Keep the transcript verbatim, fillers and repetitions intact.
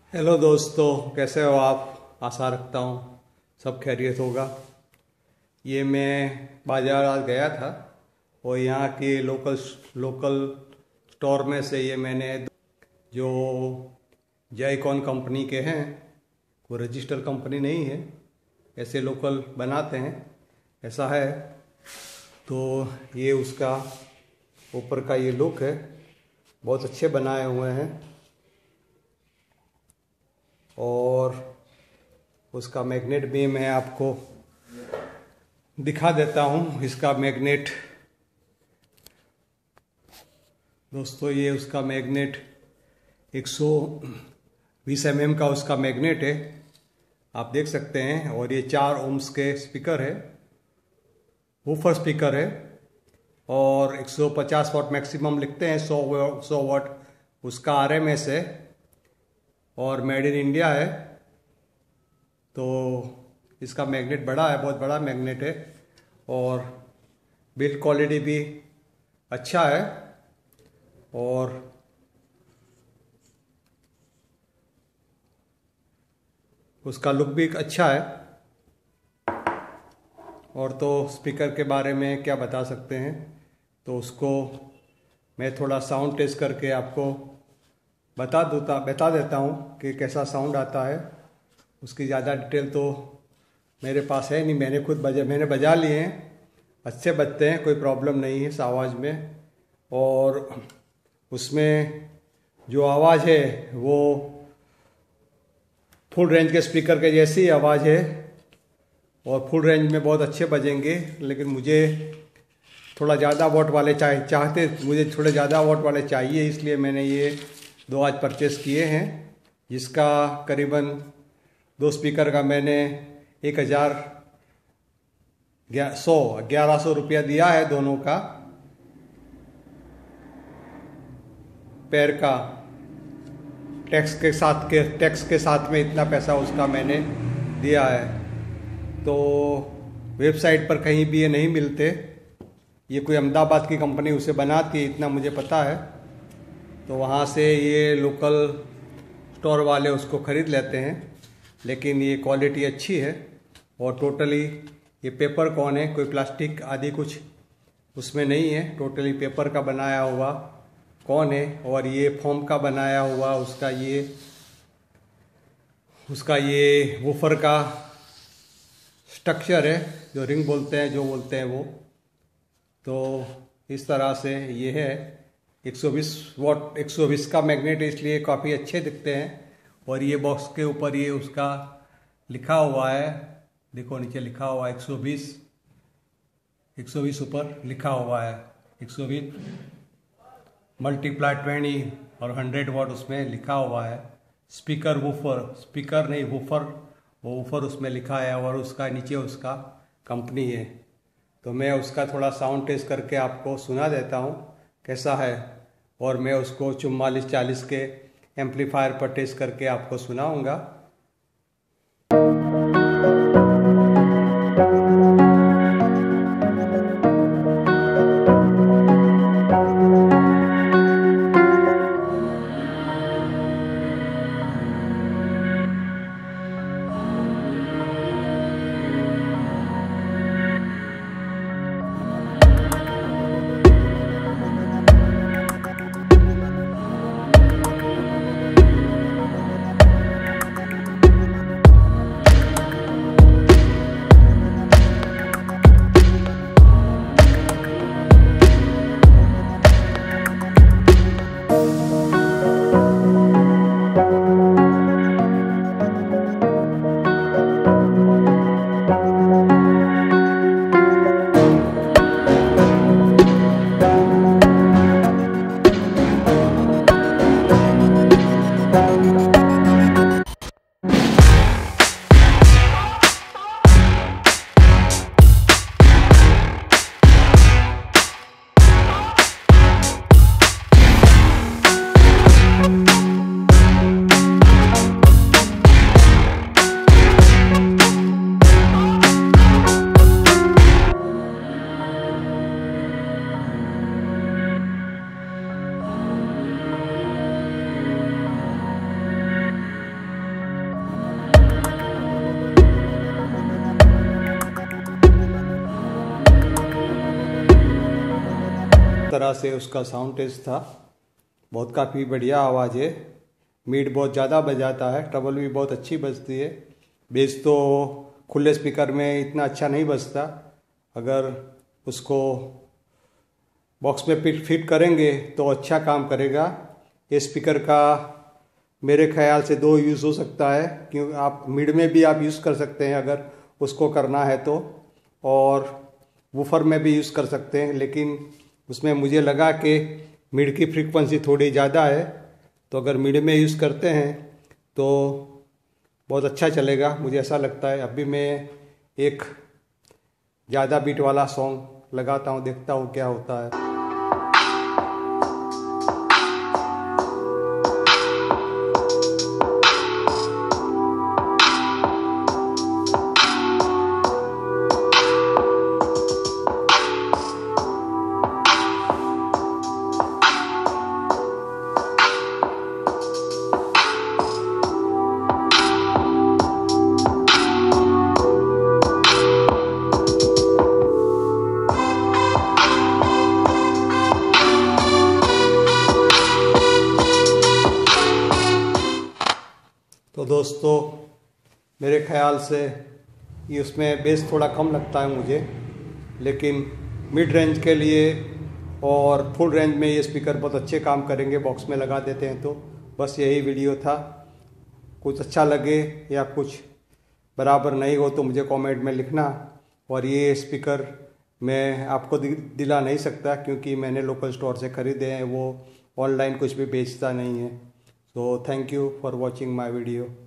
Hello दोस्तों, कैसे हो आप। आशा रखता हूँ सब खैरियत होगा। ये मैं बाजार आज गया था और यहाँ के लोकल लोकल स्टोर में से ये मैंने जो जयकॉन कंपनी के हैं, वो रजिस्टर कंपनी नहीं है, ऐसे लोकल बनाते हैं, ऐसा है। तो ये उसका ऊपर का ये लुक है, बहुत अच्छे बनाए हुए हैं। और उसका मैग्नेट भी मैं आपको दिखा देता हूँ। इसका मैग्नेट दोस्तों, ये उसका मैग्नेट एक सौ बीस एम एम का उसका मैग्नेट है, आप देख सकते हैं। और ये चार ओम्स के स्पीकर है, वूफर स्पीकर है, और एक सौ पचास वाट मैक्सिमम लिखते हैं, सौ वाट उसका आर एम एस है, और मेड इन इंडिया है। तो इसका मैग्नेट बड़ा है, बहुत बड़ा मैग्नेट है, और बिल्ड क्वालिटी भी अच्छा है, और उसका लुक भी अच्छा है। और तो स्पीकर के बारे में क्या बता सकते हैं, तो उसको मैं थोड़ा साउंड टेस्ट करके आपको बता दूता बता देता हूँ कि कैसा साउंड आता है। उसकी ज़्यादा डिटेल तो मेरे पास है नहीं, मैंने खुद बजा मैंने बजा लिए हैं, अच्छे बजते हैं, कोई प्रॉब्लम नहीं है इस आवाज़ में। और उसमें जो आवाज़ है वो फुल रेंज के स्पीकर के जैसी ही आवाज़ है, और फुल रेंज में बहुत अच्छे बजेंगे। लेकिन मुझे थोड़ा ज़्यादा वॉट वाले चाह चाहते मुझे थोड़े ज़्यादा वॉट वाले चाहिए, इसलिए मैंने ये दो आज परचेस किए हैं, जिसका करीबन दो स्पीकर का मैंने एक हज़ार सौ ग्यारह सौ रुपया दिया है दोनों का, पेयर का। टैक्स के साथ के टैक्स के साथ में इतना पैसा उसका मैंने दिया है। तो वेबसाइट पर कहीं भी ये नहीं मिलते, ये कोई अहमदाबाद की कंपनी उसे बनाती है, इतना मुझे पता है। तो वहाँ से ये लोकल स्टोर वाले उसको ख़रीद लेते हैं, लेकिन ये क्वालिटी अच्छी है। और टोटली ये पेपर कौन है, कोई प्लास्टिक आदि कुछ उसमें नहीं है, टोटली पेपर का बनाया हुआ कौन है। और ये फोम का बनाया हुआ उसका ये उसका ये वूफर का स्ट्रक्चर है, जो रिंग बोलते हैं जो बोलते हैं वो। तो इस तरह से ये है, एक सौ बीस वाट एक सौ बीस का मैग्नेट है, इसलिए काफ़ी अच्छे दिखते हैं। और ये बॉक्स के ऊपर ये उसका लिखा हुआ है, देखो नीचे लिखा हुआ है एक सौ बीस एक सौ बीस ऊपर लिखा हुआ है, एक सौ बीस मल्टीप्लाई ट्वेंटी और हंड्रेड वाट उसमें लिखा हुआ है। स्पीकर वूफर स्पीकर नहीं वूफर वो वूफर उसमें लिखा है, और उसका नीचे उसका कंपनी है। तो मैं उसका थोड़ा साउंड टेस्ट करके आपको सुना देता हूँ कैसा है, और मैं उसको चुम्बालीस चालीस के एम्पलीफायर पर टेस्ट करके आपको सुनाऊंगा। तरह से उसका साउंड टेस्ट था। बहुत काफ़ी बढ़िया आवाज़ है। मिड बहुत ज़्यादा बजाता है, ट्रबल भी बहुत अच्छी बजती है। बेस तो खुले स्पीकर में इतना अच्छा नहीं बजता। अगर उसको बॉक्स में फिट फिट करेंगे तो अच्छा काम करेगा। ये स्पीकर का मेरे ख्याल से दो यूज़ हो सकता है, क्योंकि आप मिड में भी आप यूज़ कर सकते हैं अगर उसको करना है तो, और वूफर में भी यूज़ कर सकते हैं। लेकिन उसमें मुझे लगा कि मिड की फ्रीक्वेंसी थोड़ी ज़्यादा है, तो अगर मिड में यूज़ करते हैं तो बहुत अच्छा चलेगा, मुझे ऐसा लगता है। अभी मैं एक ज़्यादा बीट वाला सॉन्ग लगाता हूँ, देखता हूँ क्या होता है। तो दोस्तों, मेरे ख्याल से ये उसमें बेस थोड़ा कम लगता है मुझे, लेकिन मिड रेंज के लिए और फुल रेंज में ये स्पीकर बहुत अच्छे काम करेंगे बॉक्स में लगा देते हैं तो। बस यही वीडियो था। कुछ अच्छा लगे या कुछ बराबर नहीं हो तो मुझे कमेंट में लिखना। और ये स्पीकर मैं आपको दिला नहीं सकता, क्योंकि मैंने लोकल स्टोर से ख़रीदे हैं, वो ऑनलाइन कुछ भी बेचता नहीं है। So thank you for watching my video.